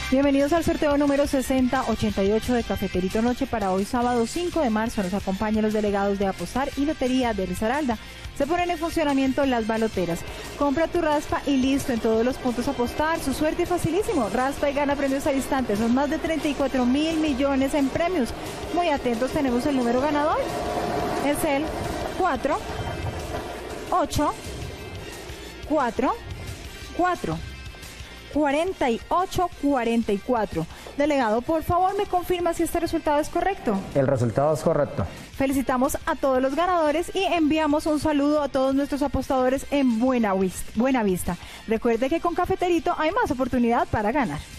Bienvenidos al sorteo número 6088 de Cafeterito Noche para hoy sábado 5 de marzo. Nos acompañan los delegados de Apostar y Lotería de Risaralda. Se ponen en funcionamiento las baloteras. Compra tu raspa y listo, en todos los puntos Apostar. Su suerte es facilísimo. Raspa y gana premios al instante. Son más de 34 mil millones en premios. Muy atentos, tenemos el número ganador. Es el 4, 8, 4, 4. 4844. Delegado, por favor, me confirma si este resultado es correcto. El resultado es correcto. Felicitamos a todos los ganadores y enviamos un saludo a todos nuestros apostadores en Buena Vista. Recuerde que con Cafeterito hay más oportunidad para ganar.